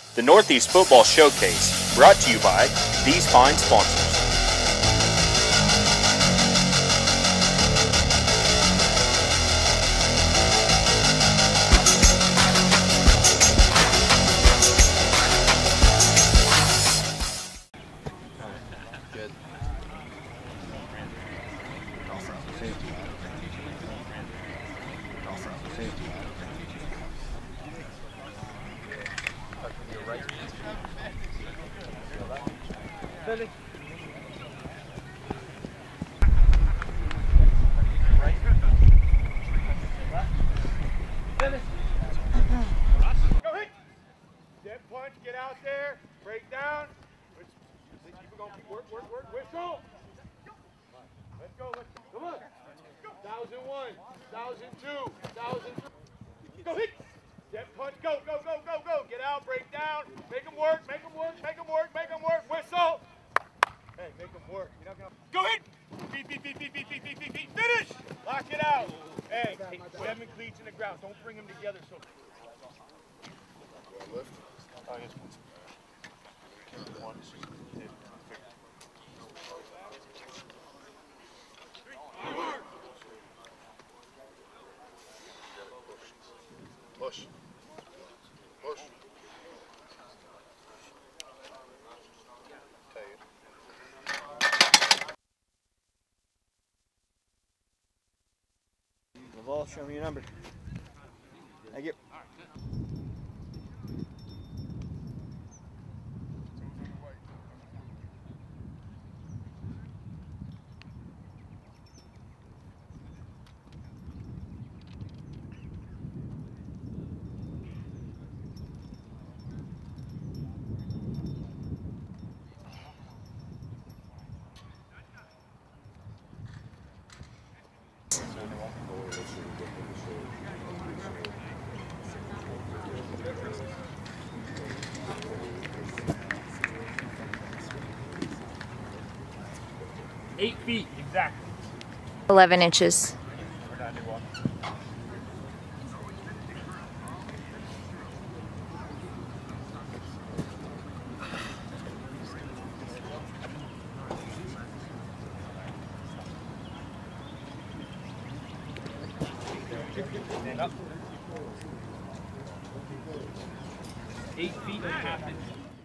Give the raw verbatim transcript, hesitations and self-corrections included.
The Northeast Football Showcase, brought to you by these fine sponsors. Good. Safety. Safety. Billy. Billy. Go hit! Dead punch, get out there, break down. Keep it going, work, work, work, whistle. Let's go, let's go. Come on. Thousand one, thousand two, thousand three. Go hit! Dead punch, go, go, go, go, go. Get out, break down, make them work, make them work, make them work, make them work, whistle. Hey, make them work. You're not gonna go hit! Beat, beat, beat, beat, beat, beat, beat, beat, beat. Finish! Lock it out. Hey, hey, seven cleats in the ground. Don't bring them together so. Lift. Oh, yes. One, two, three. Push. Push. Laval, show me your number. Thank you. Eight feet, exactly. eleven inches. Stand up. Eight feet and a half inches.